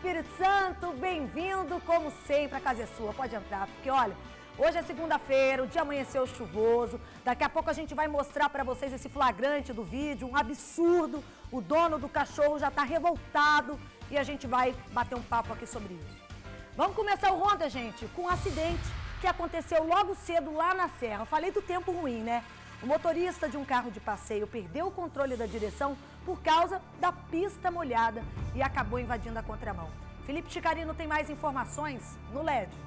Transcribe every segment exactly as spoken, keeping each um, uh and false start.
Espírito Santo, bem-vindo, como sempre, a casa é sua, pode entrar, porque olha, hoje é segunda-feira, o dia amanheceu chuvoso, daqui a pouco a gente vai mostrar para vocês esse flagrante do vídeo, um absurdo, o dono do cachorro já está revoltado e a gente vai bater um papo aqui sobre isso. Vamos começar o Ronda, gente, com um acidente que aconteceu logo cedo lá na Serra. Eu falei do tempo ruim, né? O motorista de um carro de passeio perdeu o controle da direção por causa da pista molhada e acabou invadindo a contramão. Felipe Chicarino tem mais informações no L E D.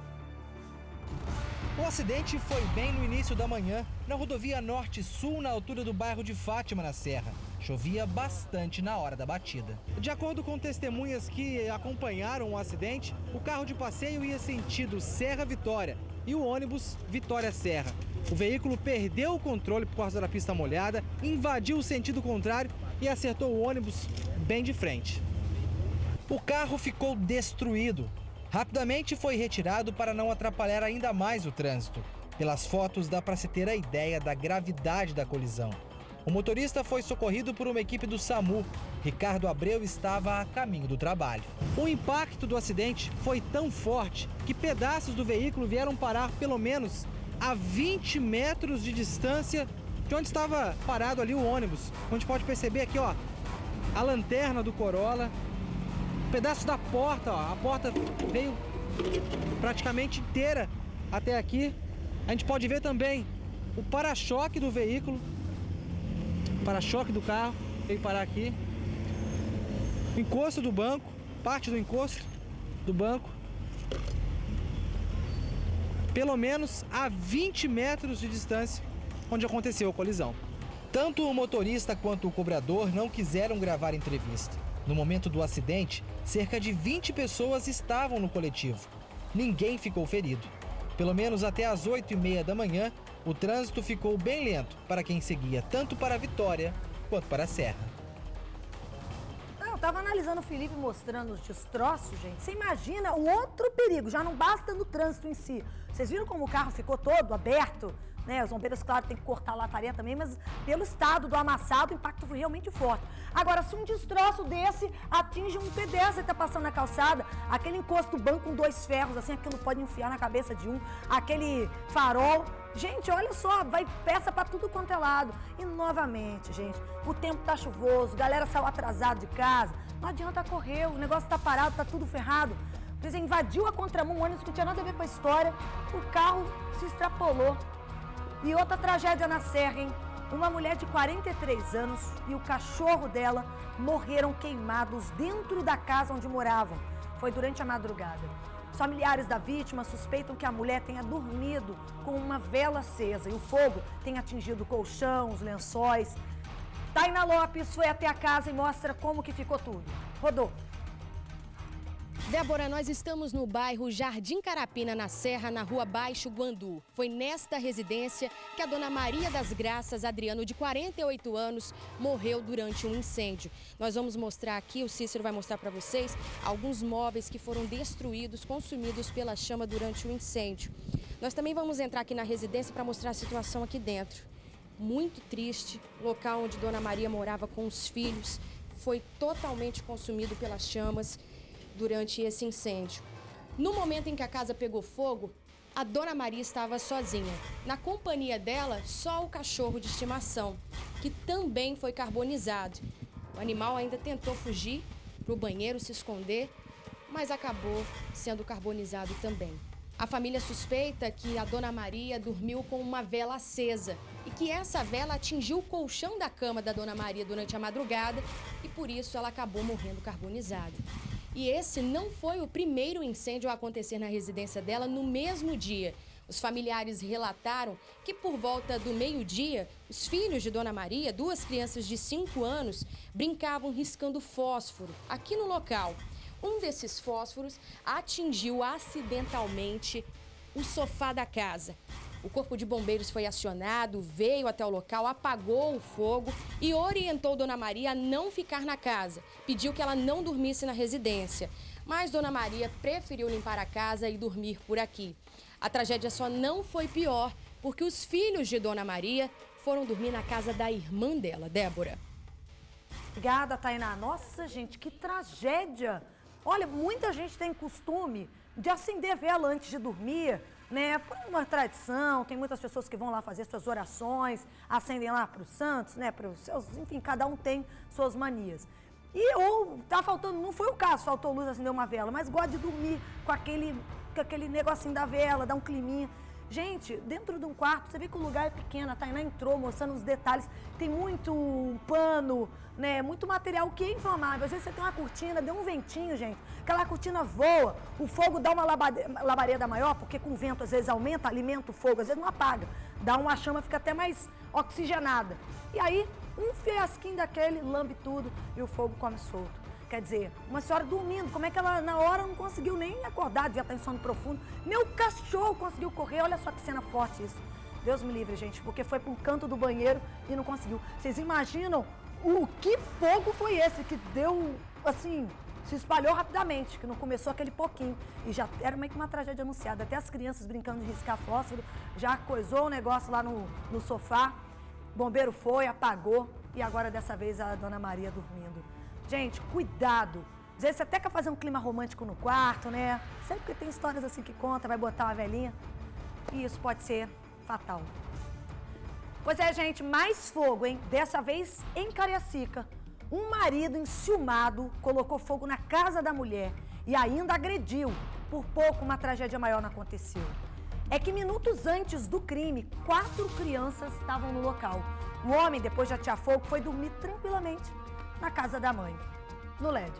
O acidente foi bem no início da manhã, na rodovia Norte-Sul, na altura do bairro de Fátima, na Serra. Chovia bastante na hora da batida. De acordo com testemunhas que acompanharam o acidente, o carro de passeio ia sentido Serra-Vitória e o ônibus Vitória-Serra. O veículo perdeu o controle por causa da pista molhada, invadiu o sentido contrário e acertou o ônibus bem de frente. O carro ficou destruído. Rapidamente foi retirado para não atrapalhar ainda mais o trânsito. Pelas fotos dá para se ter a ideia da gravidade da colisão. O motorista foi socorrido por uma equipe do SAMU. Ricardo Abreu estava a caminho do trabalho. O impacto do acidente foi tão forte que pedaços do veículo vieram parar pelo menos a vinte metros de distância de onde estava parado ali o ônibus. A gente pode perceber aqui, ó, a lanterna do Corolla, pedaço da porta, ó, a porta veio praticamente inteira até aqui. A gente pode ver também o para-choque do veículo, o para-choque do carro veio parar aqui, o encosto do banco, parte do encosto do banco, pelo menos a vinte metros de distância onde aconteceu a colisão. Tanto o motorista quanto o cobrador não quiseram gravar entrevista. No momento do acidente, cerca de vinte pessoas estavam no coletivo. Ninguém ficou ferido. Pelo menos até às oito e meia da manhã, o trânsito ficou bem lento para quem seguia tanto para a Vitória quanto para a Serra. Eu estava analisando o Felipe mostrando os destroços, gente. Você imagina o outro perigo, já não basta no trânsito em si. Vocês viram como o carro ficou todo aberto? Né? Os bombeiros, claro, tem que cortar a lataria também, mas pelo estado do amassado, o impacto foi realmente forte. Agora, se um destroço desse atinge um pedestre que está passando na calçada, aquele encosto do banco com dois ferros, assim, aquilo pode enfiar na cabeça de um, aquele farol. Gente, olha só, vai peça para tudo quanto é lado. E novamente, gente, o tempo tá chuvoso, galera saiu atrasado de casa, não adianta correr, o negócio tá parado, tá tudo ferrado. Por exemplo, invadiu a contramão, um ônibus que não tinha nada a ver com a história, o carro se extrapolou. E outra tragédia na Serra, hein? Uma mulher de quarenta e três anos e o cachorro dela morreram queimados dentro da casa onde moravam. Foi durante a madrugada. Os familiares da vítima suspeitam que a mulher tenha dormido com uma vela acesa e o fogo tenha atingido o colchão, os lençóis. Tainá Lopes foi até a casa e mostra como que ficou tudo. Rodou. Débora, nós estamos no bairro Jardim Carapina, na Serra, na rua Baixo Guandu. Foi nesta residência que a dona Maria das Graças Adriano, de quarenta e oito anos, morreu durante um incêndio. Nós vamos mostrar aqui, o Cícero vai mostrar para vocês, alguns móveis que foram destruídos, consumidos pela chama durante o incêndio. Nós também vamos entrar aqui na residência para mostrar a situação aqui dentro. Muito triste, local onde dona Maria morava com os filhos, foi totalmente consumido pelas chamas durante esse incêndio. No momento em que a casa pegou fogo, a dona Maria estava sozinha. Na companhia dela, só o cachorro de estimação, que também foi carbonizado. O animal ainda tentou fugir para o banheiro, se esconder, mas acabou sendo carbonizado também. A família suspeita que a dona Maria dormiu com uma vela acesa e que essa vela atingiu o colchão da cama da dona Maria durante a madrugada e por isso ela acabou morrendo carbonizada. E esse não foi o primeiro incêndio a acontecer na residência dela no mesmo dia. Os familiares relataram que por volta do meio-dia, os filhos de dona Maria, duas crianças de cinco anos, brincavam riscando fósforo aqui no local. Um desses fósforos atingiu acidentalmente o sofá da casa. O corpo de bombeiros foi acionado, veio até o local, apagou o fogo e orientou dona Maria a não ficar na casa. Pediu que ela não dormisse na residência. Mas dona Maria preferiu limpar a casa e dormir por aqui. A tragédia só não foi pior porque os filhos de dona Maria foram dormir na casa da irmã dela, Débora. Obrigada, Tainá. Nossa, gente, que tragédia! Olha, muita gente tem costume de acender vela antes de dormir, né? Por uma tradição, tem muitas pessoas que vão lá fazer suas orações, acendem lá para os santos, né? Para os seus, enfim, cada um tem suas manias. E ou tá faltando, não foi o caso, faltou luz, acendeu uma vela, mas gosta de dormir com aquele, com aquele negocinho da vela, dá um climinha. Gente, dentro de um quarto, você vê que o lugar é pequeno, a Tainá entrou mostrando os detalhes, tem muito pano, né, muito material que é inflamável. Às vezes você tem uma cortina, deu um ventinho, gente, aquela cortina voa, o fogo dá uma labareda maior, porque com o vento às vezes aumenta, alimenta o fogo, às vezes não apaga, dá uma chama, fica até mais oxigenada. E aí, um fiasquinho daquele, lambe tudo e o fogo come solto. Quer dizer, uma senhora dormindo, como é que ela na hora não conseguiu nem acordar, devia estar em sono profundo. Meu cachorro conseguiu correr, olha só que cena forte isso. Deus me livre, gente, porque foi para um canto do banheiro e não conseguiu. Vocês imaginam o que fogo foi esse que deu, assim, se espalhou rapidamente, que não começou aquele pouquinho. E já era meio que uma tragédia anunciada. Até as crianças brincando de riscar fósforo, já coisou o negócio lá no, no sofá. O bombeiro foi, apagou e agora dessa vez a dona Maria dormindo. Gente, cuidado. Às vezes você até quer fazer um clima romântico no quarto, né? Sempre que tem histórias assim que conta, vai botar uma velhinha. E isso pode ser fatal. Pois é, gente, mais fogo, hein? Dessa vez em Cariacica. Um marido enciumado colocou fogo na casa da mulher e ainda agrediu. Por pouco, uma tragédia maior não aconteceu. É que minutos antes do crime, quatro crianças estavam no local. O homem, depois de atear fogo, foi dormir tranquilamente na casa da mãe, no L E D.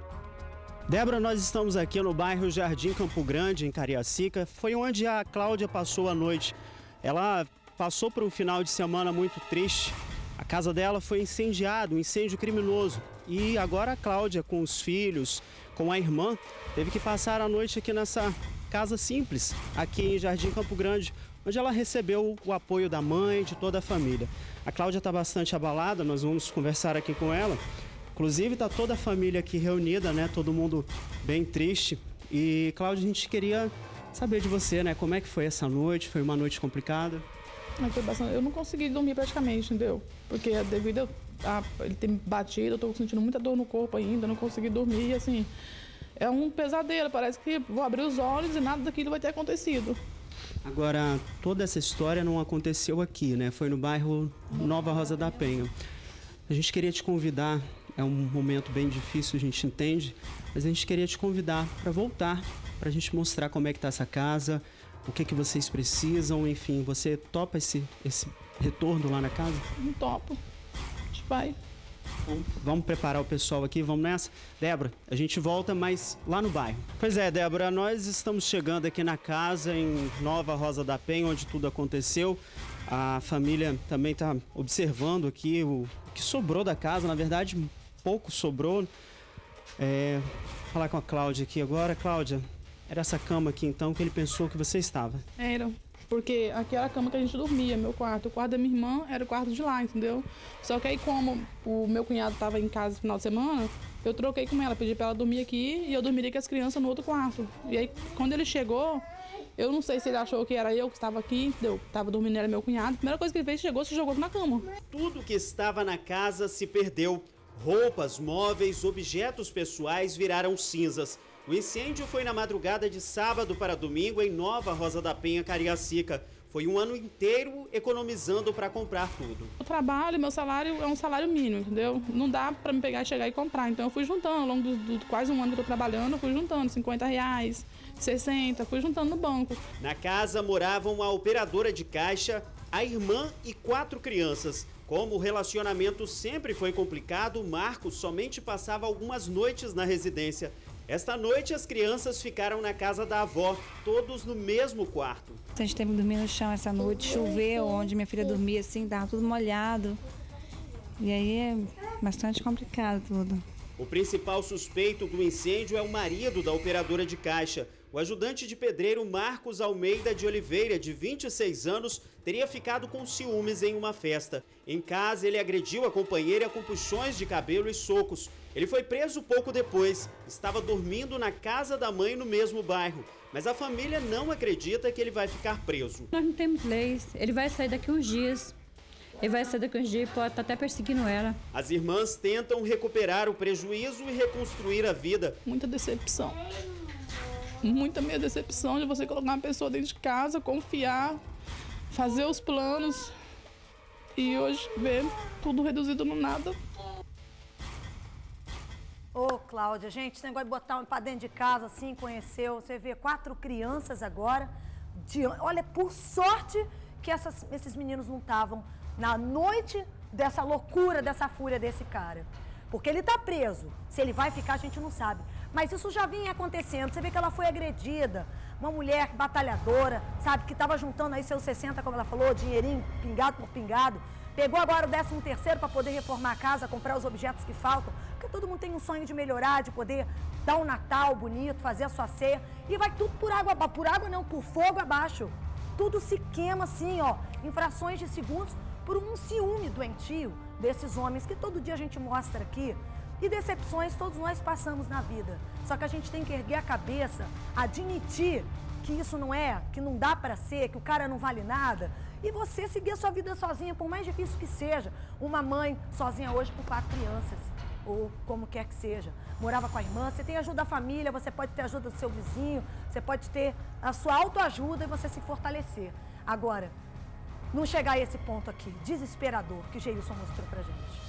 Débora, nós estamos aqui no bairro Jardim Campo Grande, em Cariacica. Foi onde a Cláudia passou a noite. Ela passou por um final de semana muito triste. A casa dela foi incendiada, um incêndio criminoso. E agora a Cláudia, com os filhos, com a irmã, teve que passar a noite aqui nessa casa simples, aqui em Jardim Campo Grande, onde ela recebeu o apoio da mãe, de toda a família. A Cláudia está bastante abalada, nós vamos conversar aqui com ela. Inclusive está toda a família aqui reunida, né? Todo mundo bem triste. E, Cláudia, a gente queria saber de você, né? Como é que foi essa noite? Foi uma noite complicada? Foi bastante... Eu não consegui dormir praticamente, entendeu? Porque devido a ele ter me batido, eu tô sentindo muita dor no corpo ainda, não consegui dormir, assim... É um pesadelo, parece que vou abrir os olhos e nada daquilo vai ter acontecido. Agora, toda essa história não aconteceu aqui, né? Foi no bairro Nova Rosa da Penha. A gente queria te convidar, é um momento bem difícil, a gente entende, mas a gente queria te convidar para voltar, para a gente mostrar como é que está essa casa, o que, que vocês precisam, enfim. Você topa esse, esse retorno lá na casa? Não topo. A gente vai. Bom, vamos preparar o pessoal aqui, vamos nessa? Débora, a gente volta, mas lá no bairro. Pois é, Débora, nós estamos chegando aqui na casa em Nova Rosa da Penha, onde tudo aconteceu. A família também está observando aqui o que sobrou da casa, na verdade, pouco sobrou. É, vou falar com a Cláudia aqui agora. Cláudia, era essa cama aqui então que ele pensou que você estava? Era. Porque aqui era a cama que a gente dormia, meu quarto. O quarto da minha irmã era o quarto de lá, entendeu? Só que aí, como o meu cunhado estava em casa no final de semana, eu troquei com ela, pedi para ela dormir aqui e eu dormiria com as crianças no outro quarto. E aí, quando ele chegou, eu não sei se ele achou que era eu que estava aqui, entendeu? Tava dormindo, era meu cunhado. A primeira coisa que ele fez, chegou, se jogou na cama. Tudo que estava na casa se perdeu. Roupas, móveis, objetos pessoais viraram cinzas. O incêndio foi na madrugada de sábado para domingo em Nova Rosa da Penha, Cariacica. Foi um ano inteiro economizando para comprar tudo. O trabalho, meu salário é um salário mínimo, entendeu? Não dá para me pegar, chegar e comprar. Então eu fui juntando, ao longo do, do quase um ano que eu tô trabalhando, eu fui juntando cinquenta reais, sessenta, fui juntando no banco. Na casa moravam a operadora de caixa, a irmã e quatro crianças. Como o relacionamento sempre foi complicado, Marcos somente passava algumas noites na residência. Esta noite, as crianças ficaram na casa da avó, todos no mesmo quarto. A gente teve que dormir no chão essa noite, choveu onde minha filha dormia, assim, tava tudo molhado. E aí é bastante complicado tudo. O principal suspeito do incêndio é o marido da operadora de caixa. O ajudante de pedreiro Marcos Almeida de Oliveira, de vinte e seis anos, teria ficado com ciúmes em uma festa. Em casa, ele agrediu a companheira com puxões de cabelo e socos. Ele foi preso pouco depois. Estava dormindo na casa da mãe no mesmo bairro. Mas a família não acredita que ele vai ficar preso. Nós não temos leis. Ele vai sair daqui uns dias. Ele vai sair daqui uns dias e pode estar até perseguindo ela. As irmãs tentam recuperar o prejuízo e reconstruir a vida. Muita decepção. Muita minha decepção de você colocar uma pessoa dentro de casa, confiar, fazer os planos e hoje ver tudo reduzido no nada. Ô, Cláudia, gente, esse negócio de botar um pra dentro de casa, assim, conheceu, você vê quatro crianças agora, de, olha, por sorte que essas, esses meninos não estavam na noite dessa loucura, dessa fúria desse cara. Porque ele tá preso, se ele vai ficar a gente não sabe. Mas isso já vinha acontecendo, você vê que ela foi agredida, uma mulher batalhadora, sabe, que tava juntando aí seus sessenta, como ela falou, dinheirinho, pingado por pingado, pegou agora o décimo terceiro para poder reformar a casa, comprar os objetos que faltam, porque todo mundo tem um sonho de melhorar, de poder dar um Natal bonito, fazer a sua ceia, e vai tudo por água, por água não, por fogo abaixo. Tudo se queima assim, ó, em frações de segundos, por um ciúme doentio desses homens que todo dia a gente mostra aqui. E decepções todos nós passamos na vida. Só que a gente tem que erguer a cabeça, admitir que isso não é, que não dá para ser, que o cara não vale nada. E você seguir a sua vida sozinha, por mais difícil que seja. Uma mãe sozinha hoje com quatro crianças, ou como quer que seja. Morava com a irmã, você tem ajuda da família, você pode ter ajuda do seu vizinho, você pode ter a sua autoajuda e você se fortalecer. Agora, não chegar a esse ponto aqui, desesperador, que Geilson mostrou pra gente.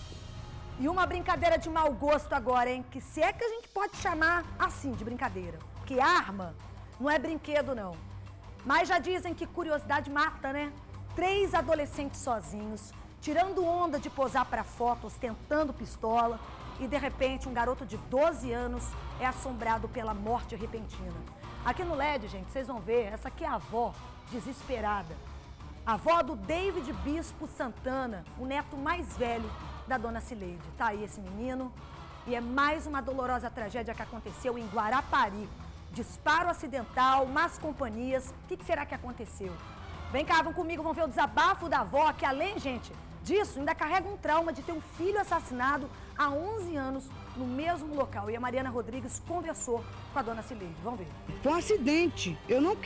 E uma brincadeira de mau gosto agora, hein? Que se é que a gente pode chamar assim de brincadeira. Porque arma não é brinquedo, não. Mas já dizem que curiosidade mata, né? Três adolescentes sozinhos, tirando onda de posar para fotos, tentando pistola. E, de repente, um garoto de doze anos é assombrado pela morte repentina. Aqui no L E D, gente, vocês vão ver, essa aqui é a avó, desesperada. A avó do David Bispo Santana, o neto mais velho da dona Cileide. Tá aí esse menino. E é mais uma dolorosa tragédia que aconteceu em Guarapari. Disparo acidental, más companhias. O que, que será que aconteceu? Vem cá, vão comigo, vão ver o desabafo da avó, que além, gente, disso, ainda carrega um trauma de ter um filho assassinado há onze anos no mesmo local. E a Mariana Rodrigues conversou com a dona Cileide. Vamos ver. Foi um acidente. Eu não...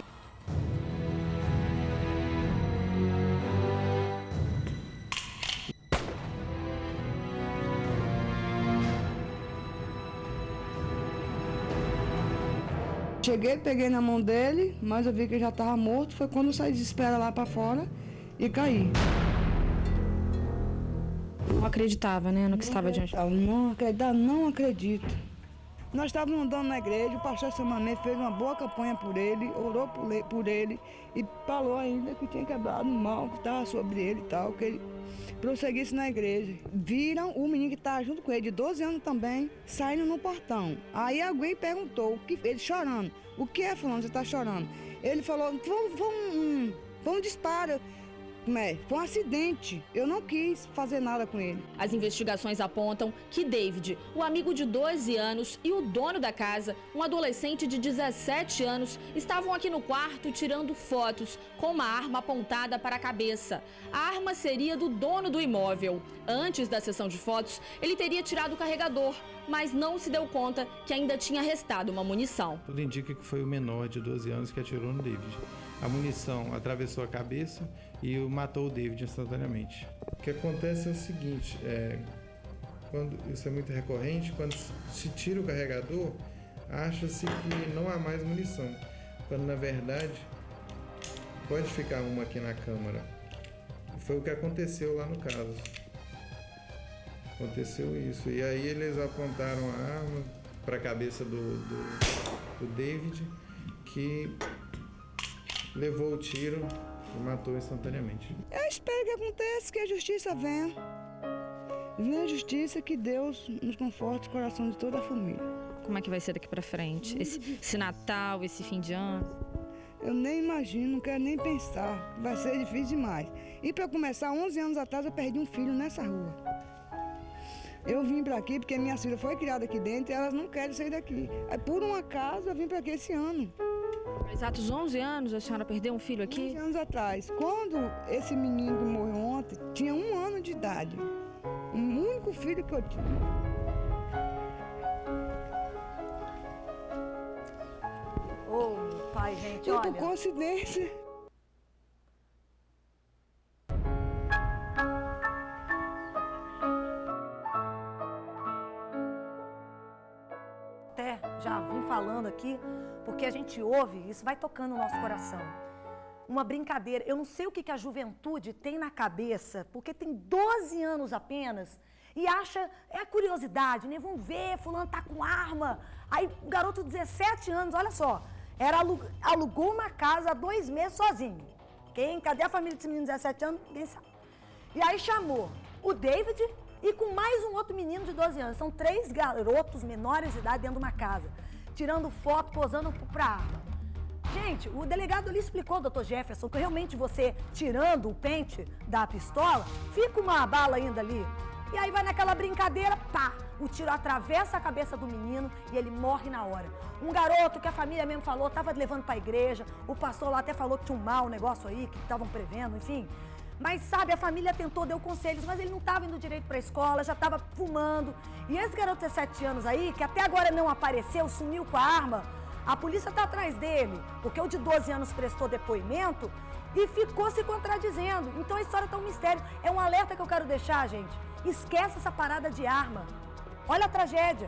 Cheguei, peguei na mão dele, mas eu vi que ele já estava morto. Foi quando eu saí desesperada lá para fora e caí. Não acreditava, né, no que estava diante. Não acreditava, não acredito. Nós estávamos andando na igreja, o pastor Samanê fez uma boa campanha por ele, orou por ele e falou ainda que tinha quebrado o mal que estava sobre ele e tal, que ele prosseguisse na igreja. Viram o menino que estava junto com ele, de doze anos também, saindo no portão. Aí alguém perguntou, o que, ele chorando, o que é, fulano, você está chorando? Ele falou, foi, foi, um, foi um disparo. Foi um acidente, eu não quis fazer nada com ele. As investigações apontam que David, o amigo de doze anos e o dono da casa, um adolescente de dezessete anos, estavam aqui no quarto tirando fotos com uma arma apontada para a cabeça. A arma seria do dono do imóvel. Antes da sessão de fotos, ele teria tirado o carregador, mas não se deu conta que ainda tinha restado uma munição. Tudo indica que foi o menor de doze anos que atirou no David. A munição atravessou a cabeça e matou o David instantaneamente. O que acontece é o seguinte, é, quando, isso é muito recorrente, quando se tira o carregador, acha-se que não há mais munição, quando na verdade pode ficar uma aqui na câmara. Foi o que aconteceu lá no caso. Aconteceu isso. E aí eles apontaram a arma para a cabeça do, do, do David, que levou o tiro e matou instantaneamente. Eu espero que aconteça, que a justiça venha. Venha a justiça, que Deus nos conforte o coração de toda a família. Como é que vai ser daqui pra frente? Esse, esse Natal, esse fim de ano? Eu nem imagino, não quero nem pensar. Vai ser difícil demais. E para começar, onze anos atrás eu perdi um filho nessa rua. Eu vim para aqui porque minha filha foi criada aqui dentro e elas não querem sair daqui. Aí, por um acaso, eu vim para aqui esse ano. Exatos onze anos a senhora perdeu um filho aqui? onze anos atrás. Quando esse menino que morreu ontem, tinha um ano de idade. O único filho que eu tinha. Ô, meu pai, gente, e olha... por coincidência... aqui, porque a gente ouve, isso vai tocando o nosso coração. Uma brincadeira, eu não sei o que, que a juventude tem na cabeça, porque tem doze anos apenas, e acha, é a curiosidade, né? Vamos ver, fulano tá com arma. Aí o garoto de dezessete anos, olha só, era, alugou uma casa há dois meses sozinho. Quem, cadê a família desse menino de dezessete anos? Ninguém sabe. E aí chamou o David e com mais um outro menino de doze anos. São três garotos menores de idade dentro de uma casa, tirando foto, posando pra arma. Gente, o delegado ali explicou, doutor Jefferson, que realmente você, tirando o pente da pistola, fica uma bala ainda ali. E aí vai naquela brincadeira, pá, o tiro atravessa a cabeça do menino e ele morre na hora. Um garoto que a família mesmo falou, estava levando para a igreja, o pastor lá até falou que tinha um mau negócio aí, que estavam prevendo, enfim. Mas sabe, a família tentou, deu conselhos, mas ele não estava indo direito para a escola, já estava fumando. E esse garoto de dezessete anos aí, que até agora não apareceu, sumiu com a arma, a polícia está atrás dele, porque o de doze anos prestou depoimento e ficou se contradizendo. Então a história está um mistério. É um alerta que eu quero deixar, gente. Esquece essa parada de arma. Olha a tragédia.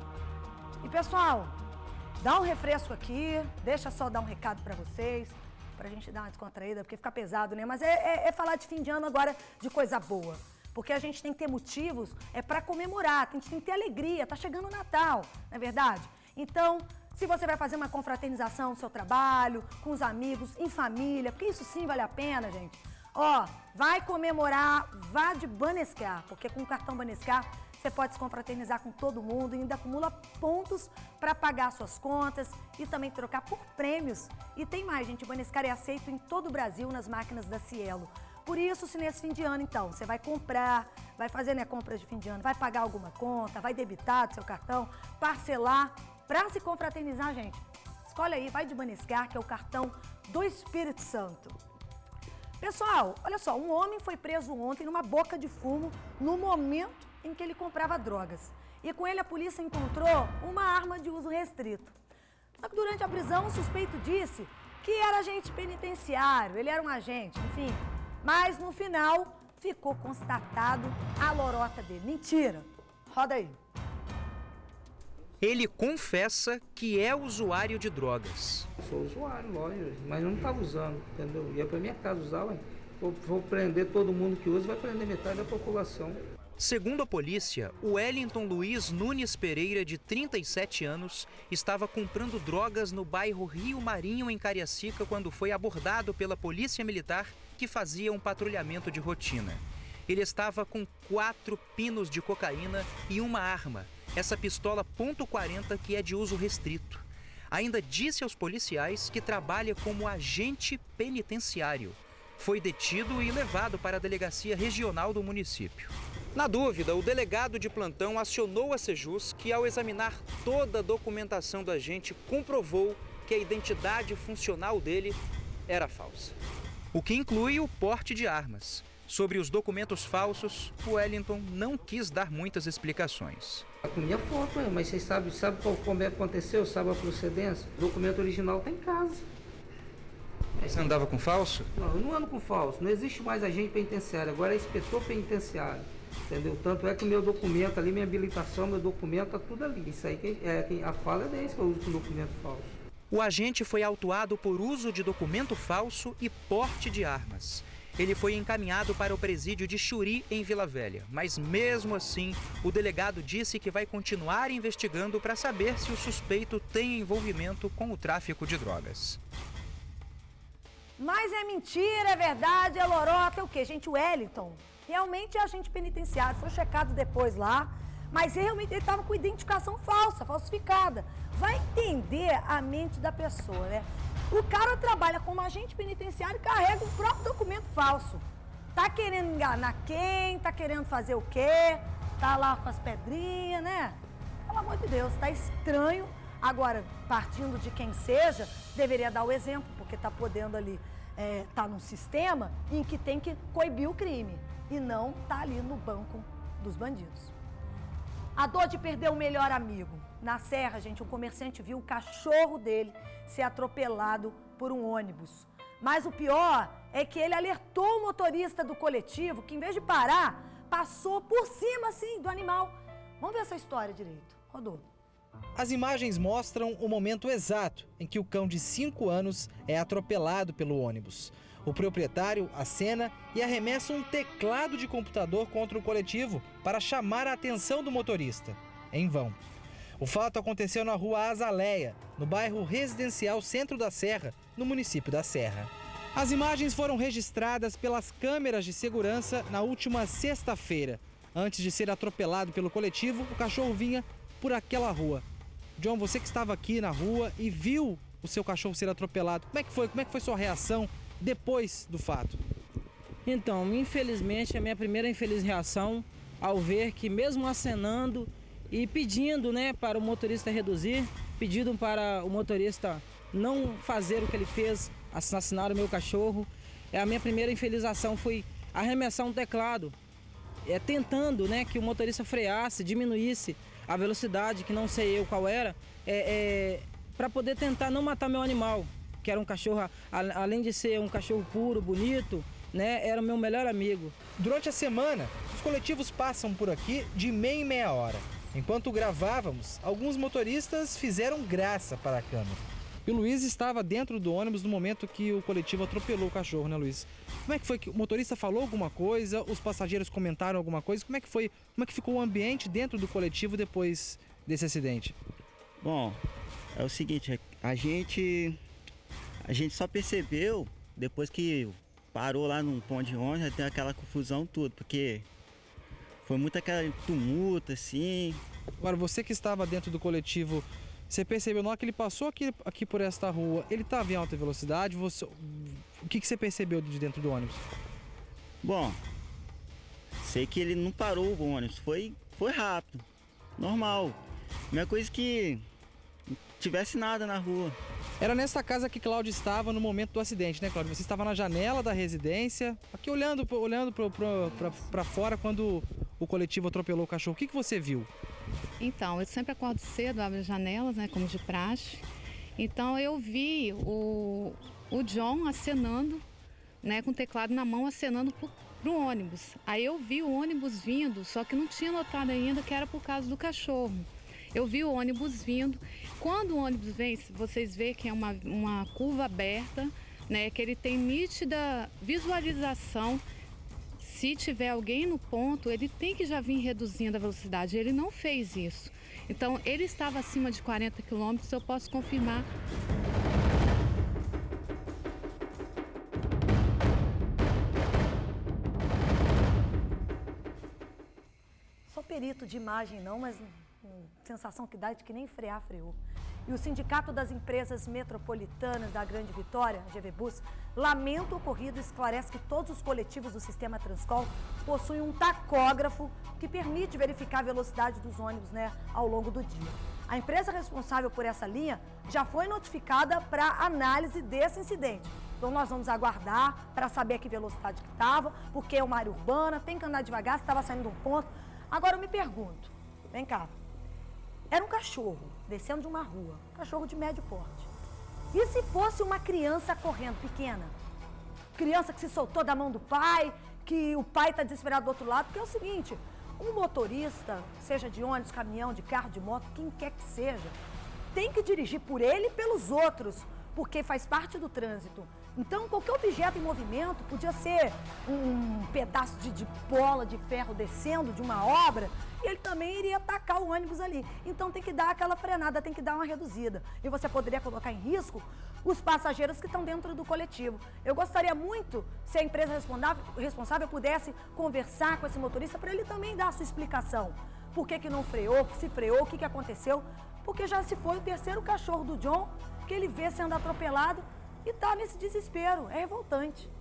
E pessoal, dá um refresco aqui, deixa só dar um recado para vocês, pra gente dar uma descontraída, porque fica pesado, né? Mas é, é, é falar de fim de ano agora de coisa boa. Porque a gente tem que ter motivos é para comemorar, a gente tem que ter alegria, tá chegando o Natal, não é verdade? Então, se você vai fazer uma confraternização no seu trabalho, com os amigos, em família, porque isso sim vale a pena, gente. Ó, vai comemorar, vá de Banescar, porque com o cartão Banescar você pode se confraternizar com todo mundo e ainda acumula pontos para pagar suas contas e também trocar por prêmios. E tem mais, gente, o Banescar é aceito em todo o Brasil nas máquinas da Cielo. Por isso, se nesse fim de ano, então, você vai comprar, vai fazer, né, compras de fim de ano, vai pagar alguma conta, vai debitar do seu cartão, parcelar, para se confraternizar, gente, escolhe aí, vai de Banescar, que é o cartão do Espírito Santo. Pessoal, olha só, um homem foi preso ontem numa boca de fumo no momento em que ele comprava drogas. E com ele a polícia encontrou uma arma de uso restrito. Só que durante a prisão o suspeito disse que era agente penitenciário, ele era um agente, enfim. Mas no final ficou constatado a lorota dele. Mentira! Roda aí. Ele confessa que é usuário de drogas. Sou usuário, lógico, mas eu não estava usando, entendeu? Ia para minha casa usar, ué. Vou, vou prender todo mundo que usa, vai prender metade da população. Segundo a polícia, o Wellington Luiz Nunes Pereira, de trinta e sete anos, estava comprando drogas no bairro Rio Marinho, em Cariacica, quando foi abordado pela polícia militar, que fazia um patrulhamento de rotina. Ele estava com quatro pinos de cocaína e uma arma, essa pistola ponto quarenta que é de uso restrito. Ainda disse aos policiais que trabalha como agente penitenciário. Foi detido e levado para a delegacia regional do município. Na dúvida, o delegado de plantão acionou a Sejus, que ao examinar toda a documentação do agente, comprovou que a identidade funcional dele era falsa. O que inclui o porte de armas. Sobre os documentos falsos, o Wellington não quis dar muitas explicações. Com minha foto, mas vocês sabem, sabe como é que aconteceu, sabe a procedência? O documento original está em casa. Você andava com falso? Não, eu não ando com falso. Não existe mais agente penitenciário, agora é inspetor penitenciário. Entendeu? Tanto é que o meu documento ali, minha habilitação, meu documento, tá tudo ali. Isso aí, que é, que a fala é desse que eu uso com documento falso. O agente foi autuado por uso de documento falso e porte de armas. Ele foi encaminhado para o presídio de Xuri, em Vila Velha. Mas mesmo assim, o delegado disse que vai continuar investigando para saber se o suspeito tem envolvimento com o tráfico de drogas. Mas é mentira, é verdade, é lorota, é o quê? Gente, o Wellington realmente é agente penitenciário, foi checado depois lá, mas realmente ele estava com identificação falsa, falsificada. Vai entender a mente da pessoa, né? O cara trabalha como agente penitenciário e carrega o próprio documento falso. Tá querendo enganar quem? Tá querendo fazer o quê? Tá lá com as pedrinhas, né? Pelo amor de Deus, tá estranho. Agora, partindo de quem seja, deveria dar o exemplo, porque tá podendo ali, é, tá num sistema em que tem que coibir o crime e não tá ali no banco dos bandidos. A dor de perder o melhor amigo. Na Serra, gente, um comerciante viu o cachorro dele ser atropelado por um ônibus. Mas o pior é que ele alertou o motorista do coletivo que, em vez de parar, passou por cima, assim, do animal. Vamos ver essa história direito. Rodou. As imagens mostram o momento exato em que o cão de cinco anos é atropelado pelo ônibus. O proprietário acena e arremessa um teclado de computador contra o coletivo para chamar a atenção do motorista. Em vão. O fato aconteceu na rua Azaleia, no bairro residencial Centro da Serra, no município da Serra. As imagens foram registradas pelas câmeras de segurança na última sexta-feira. Antes de ser atropelado pelo coletivo, o cachorro vinha por aquela rua. John, você que estava aqui na rua e viu o seu cachorro ser atropelado, como é que foi? Como é que foi sua reação depois do fato? Então, infelizmente, a minha primeira infeliz reação ao ver que mesmo acenando e pedindo, né, para o motorista reduzir, pedindo para o motorista não fazer o que ele fez, assassinar o meu cachorro, a minha primeira infeliz ação foi arremessar um teclado, é, tentando, né, que o motorista freasse, diminuísse a velocidade, que não sei eu qual era, é, é, para poder tentar não matar meu animal, que era um cachorro, a, além de ser um cachorro puro, bonito, né, era o meu melhor amigo. Durante a semana, os coletivos passam por aqui de meia em meia hora. Enquanto gravávamos, alguns motoristas fizeram graça para a câmera. E o Luiz estava dentro do ônibus no momento que o coletivo atropelou o cachorro, né, Luiz? Como é que foi? Que o motorista falou alguma coisa? Os passageiros comentaram alguma coisa? Como é que foi? Como é que ficou o ambiente dentro do coletivo depois desse acidente? Bom, é o seguinte, a gente a gente só percebeu depois que parou lá num ponto de ônibus, tem aquela confusão tudo, porque foi muito aquela tumulto assim. Agora, você que estava dentro do coletivo, você percebeu, na hora que ele passou aqui, aqui por esta rua, ele estava em alta velocidade, você, o que, que você percebeu de dentro do ônibus? Bom, sei que ele não parou o ônibus, foi, foi rápido, normal. A mesma coisa que não tivesse nada na rua. Era nessa casa que Cláudio estava no momento do acidente, né, Cláudio? Você estava na janela da residência, aqui olhando, olhando para fora quando o coletivo atropelou o cachorro. O que, que você viu? Então, eu sempre acordo cedo, abro as janelas, né, como de praxe. Então, eu vi o, o John acenando, né, com o teclado na mão, acenando para o ônibus. Aí eu vi o ônibus vindo, só que não tinha notado ainda que era por causa do cachorro. Eu vi o ônibus vindo. Quando o ônibus vem, vocês veem que é uma, uma curva aberta, né, que ele tem nítida visualização. Se tiver alguém no ponto, ele tem que já vir reduzindo a velocidade. Ele não fez isso. Então, ele estava acima de quarenta quilômetros, eu posso confirmar. Sou perito de imagem não, mas hum, sensação que dá é de que nem frear, freou. E o Sindicato das Empresas Metropolitanas da Grande Vitória, G V Bus, lamenta o ocorrido e esclarece que todos os coletivos do sistema Transcol possuem um tacógrafo que permite verificar a velocidade dos ônibus, né, ao longo do dia. A empresa responsável por essa linha já foi notificada para análise desse incidente. Então nós vamos aguardar para saber a que velocidade que estava, porque é uma área urbana, tem que andar devagar, se estava saindo de um ponto. Agora eu me pergunto, vem cá, era um cachorro descendo de uma rua, um cachorro de médio porte. E se fosse uma criança correndo, pequena? Criança que se soltou da mão do pai, que o pai está desesperado do outro lado, porque é o seguinte, um motorista, seja de ônibus, caminhão, de carro, de moto, quem quer que seja, tem que dirigir por ele e pelos outros, porque faz parte do trânsito. Então, qualquer objeto em movimento, podia ser um pedaço de, de bola de ferro descendo de uma obra, e ele também iria atacar o ônibus ali. Então, tem que dar aquela frenada, tem que dar uma reduzida. E você poderia colocar em risco os passageiros que estão dentro do coletivo. Eu gostaria muito se a empresa responsável pudesse conversar com esse motorista para ele também dar a sua explicação. Por que que não freou, se freou, o que que aconteceu. Porque já se foi o terceiro cachorro do John que ele vê sendo atropelado e tá nesse desespero. É revoltante.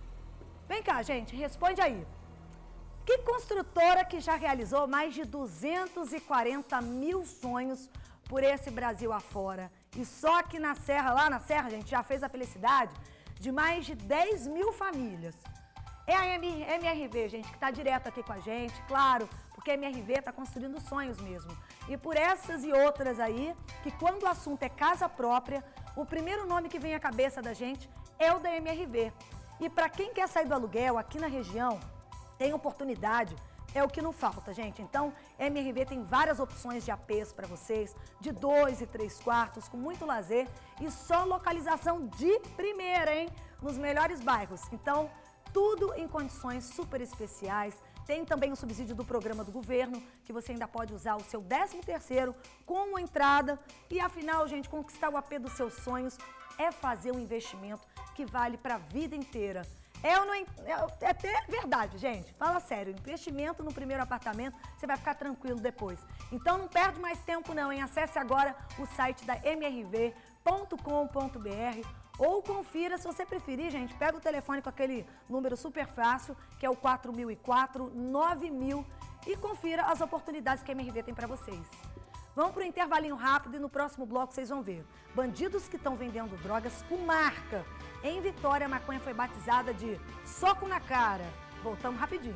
Vem cá, gente, responde aí. Que construtora que já realizou mais de duzentos e quarenta mil sonhos por esse Brasil afora? E só aqui na Serra, lá na Serra, gente, já fez a felicidade de mais de dez mil famílias. É a M R V, gente, que está direto aqui com a gente, claro, porque a M R V está construindo sonhos mesmo. E por essas e outras aí, que quando o assunto é casa própria, o primeiro nome que vem à cabeça da gente é o da M R V. E para quem quer sair do aluguel aqui na região, tem oportunidade é o que não falta, gente. Então, M R V tem várias opções de A Pês para vocês, de dois e três quartos, com muito lazer e só localização de primeira, hein? Nos melhores bairros. Então, tudo em condições super especiais. Tem também o subsídio do programa do governo, que você ainda pode usar o seu décimo terceiro com uma entrada. E afinal, gente, conquistar o A P dos seus sonhos é fazer um investimento que vale para a vida inteira. É, ou não é, é até verdade, gente. Fala sério, investimento no primeiro apartamento, você vai ficar tranquilo depois. Então não perde mais tempo não, hein? Acesse agora o site da M R V ponto com ponto B R ou confira, se você preferir, gente, pega o telefone com aquele número super fácil, que é o quatro mil e quatro, nove mil, e confira as oportunidades que a M R V tem para vocês. Vamos para o intervalinho rápido e no próximo bloco vocês vão ver. Bandidos que estão vendendo drogas com marca. Em Vitória, a maconha foi batizada de soco na cara. Voltamos rapidinho.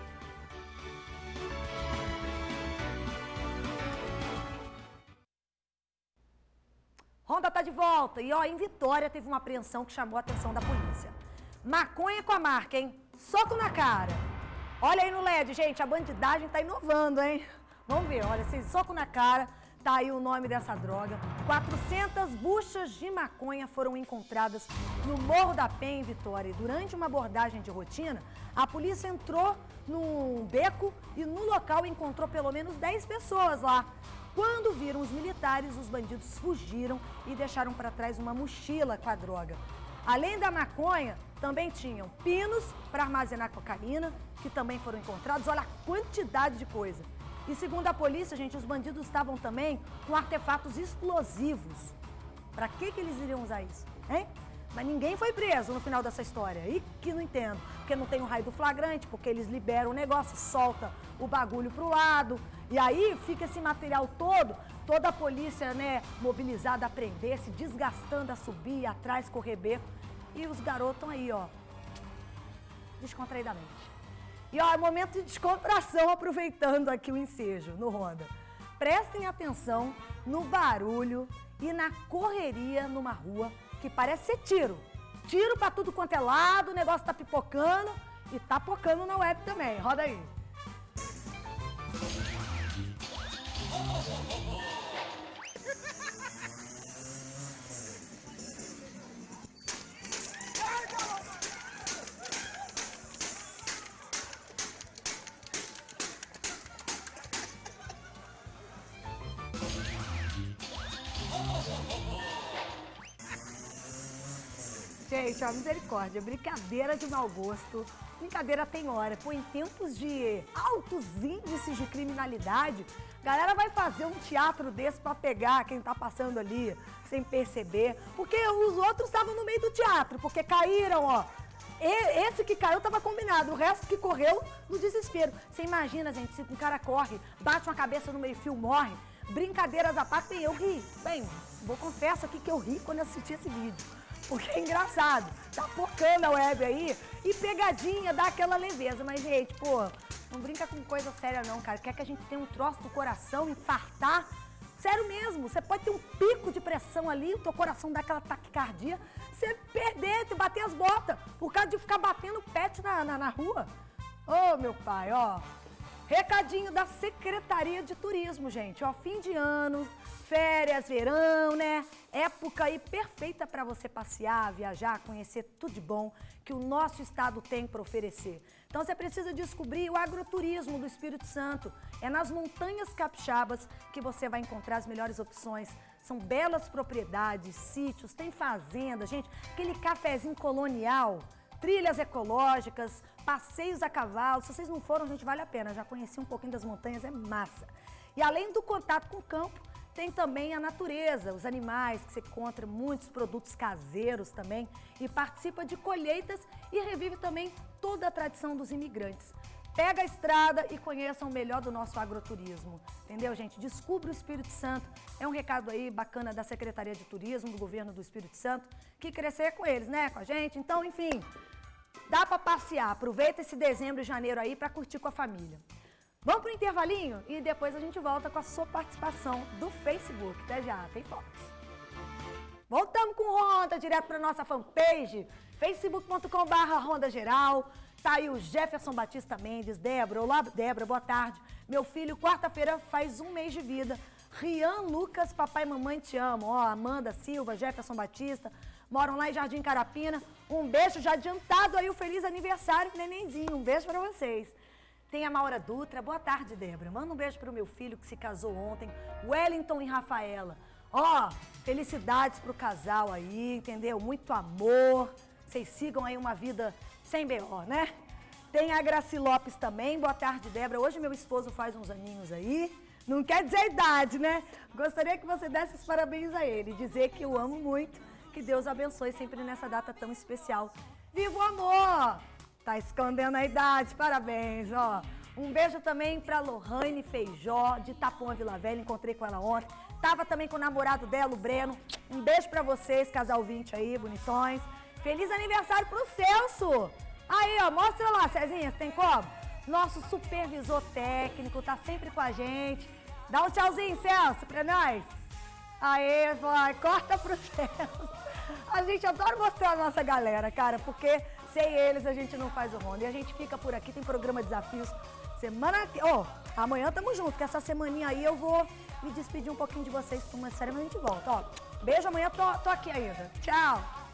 Ronda tá de volta. E ó, em Vitória teve uma apreensão que chamou a atenção da polícia. Maconha com a marca, hein? Soco na cara. Olha aí no L E D, gente, a bandidagem tá inovando, hein? Vamos ver, olha, esse soco na cara, tá aí o nome dessa droga. quatrocentas buchas de maconha foram encontradas no Morro da Penha, em Vitória. E durante uma abordagem de rotina, a polícia entrou num beco e no local encontrou pelo menos dez pessoas lá. Quando viram os militares, os bandidos fugiram e deixaram para trás uma mochila com a droga. Além da maconha, também tinham pinos para armazenar cocaína, que também foram encontrados. Olha a quantidade de coisa. E segundo a polícia, gente, os bandidos estavam também com artefatos explosivos. Pra que que eles iriam usar isso, hein? Mas ninguém foi preso no final dessa história. E que não entendo. Porque não tem o raio do flagrante, porque eles liberam o negócio, solta o bagulho pro lado. E aí fica esse material todo, toda a polícia, né, mobilizada a prender, se desgastando a subir, atrás, correr beco. E os garotos estão aí, ó, descontraidamente. E ó, é momento de descontração, aproveitando aqui o ensejo no Ronda. Prestem atenção no barulho e na correria numa rua que parece ser tiro. Tiro pra tudo quanto é lado, o negócio tá pipocando e tá pocando na web também. Roda aí. Gente, ó, misericórdia, brincadeira de mau gosto, brincadeira tem hora. Pô, em tempos de altos índices de criminalidade, a galera vai fazer um teatro desse pra pegar quem tá passando ali sem perceber. Porque os outros estavam no meio do teatro, porque caíram, ó. E, esse que caiu tava combinado, o resto que correu no desespero. Você imagina, gente, se um cara corre, bate uma cabeça no meio-fio, morre. Brincadeiras à parte, eu ri. Bem, vou confessar aqui que eu ri quando assisti esse vídeo. Porque é engraçado, tá focando a web aí e pegadinha, dá aquela leveza. Mas, gente, pô, não brinca com coisa séria não, cara. Quer que a gente tenha um troço do coração, infartar? Sério mesmo, você pode ter um pico de pressão ali, o teu coração dá aquela taquicardia, você perder, te bater as botas, por causa de ficar batendo pet na, na, na rua. Ô, oh, meu pai, ó. Recadinho da Secretaria de Turismo, gente. Ó, fim de ano, férias, verão, né? Época aí perfeita para você passear, viajar, conhecer tudo de bom que o nosso estado tem para oferecer. Então você precisa descobrir o agroturismo do Espírito Santo. É nas montanhas capixabas que você vai encontrar as melhores opções. São belas propriedades, sítios, tem fazenda, gente, aquele cafezinho colonial, trilhas ecológicas, passeios a cavalo. Se vocês não foram, gente, vale a pena. Já conheci um pouquinho das montanhas, é massa. E além do contato com o campo, tem também a natureza, os animais, que você encontra muitos produtos caseiros também e participa de colheitas e revive também toda a tradição dos imigrantes. Pega a estrada e conheça o melhor do nosso agroturismo, entendeu, gente? Descubra o Espírito Santo. É um recado aí bacana da Secretaria de Turismo, do Governo do Espírito Santo, que crescer com eles, né, com a gente. Então, enfim, dá para passear. Aproveita esse dezembro e janeiro aí para curtir com a família. Vamos pro intervalinho e depois a gente volta com a sua participação do Facebook. Até já, tem fotos. Voltamos com Ronda, direto para nossa fanpage, facebook ponto com barra Ronda Geral. Tá aí o Jefferson Batista Mendes. Débora, olá, Débora, boa tarde. Meu filho, quarta-feira, faz um mês de vida. Rian Lucas, papai e mamãe te amam. Ó, Amanda Silva, Jefferson Batista, moram lá em Jardim Carapina. Um beijo já adiantado aí, o feliz aniversário, nenenzinho. Um beijo pra vocês. Tem a Maura Dutra. Boa tarde, Débora. Manda um beijo pro meu filho que se casou ontem, Wellington e Rafaela. Ó, felicidades pro casal aí, entendeu? Muito amor. Vocês sigam aí uma vida sem B O, né? Tem a Graci Lopes também. Boa tarde, Débora. Hoje meu esposo faz uns aninhos aí. Não quer dizer a idade, né? Gostaria que você desse os parabéns a ele. Dizer que eu amo muito. Que Deus abençoe sempre nessa data tão especial. Viva o amor! Tá escondendo a idade. Parabéns, ó. Um beijo também pra Lohane Feijó, de Tapuã, Vila Velha. Encontrei com ela ontem. Tava também com o namorado dela, o Breno. Um beijo pra vocês, casal vinte aí, bonitões. Feliz aniversário pro Celso! Aí, ó, mostra lá, Cezinha, você tem como? Nosso supervisor técnico tá sempre com a gente. Dá um tchauzinho, Celso, pra nós. Aê, vai, corta pro Celso. A gente adora mostrar a nossa galera, cara, porque sem eles a gente não faz o Ronda. E a gente fica por aqui, tem programa Desafios semana... Ó, oh, amanhã tamo junto, que essa semaninha aí eu vou me despedir um pouquinho de vocês, porque uma série a gente volta, ó. Beijo, amanhã tô, tô aqui ainda. Tchau.